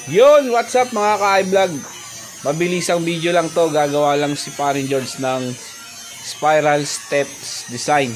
Yun, what's up mga ka-iVlog? Mabilisang video lang to. Gagawa lang si Paring George ng spiral steps design.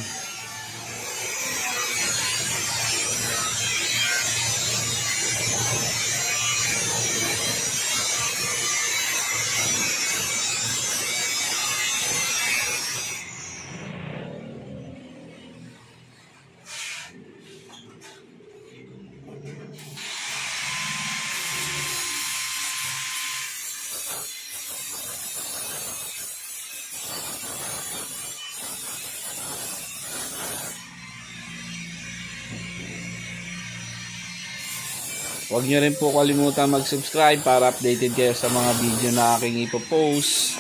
Huwag nyo rin po kalimutan mag-subscribe para updated kayo sa mga video na aking ipopost.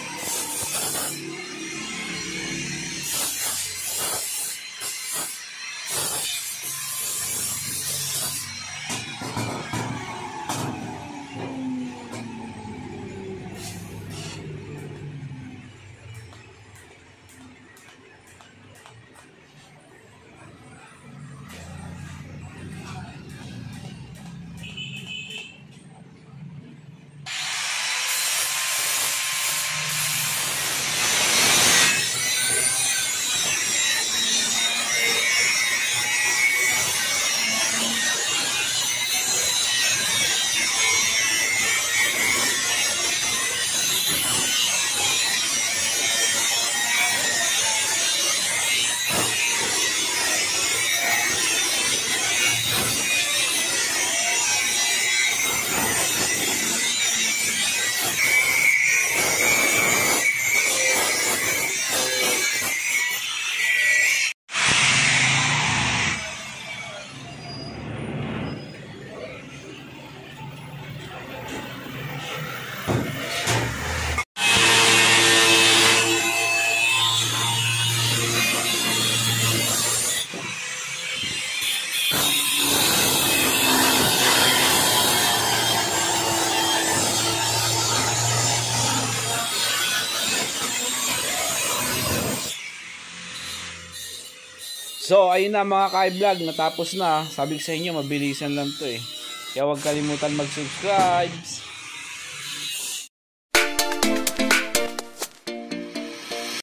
So, ayun na mga ka-iVlog, natapos na. Sabi ko sa inyo, mabilisan lang to eh. Kaya huwag kalimutan mag-subscribe.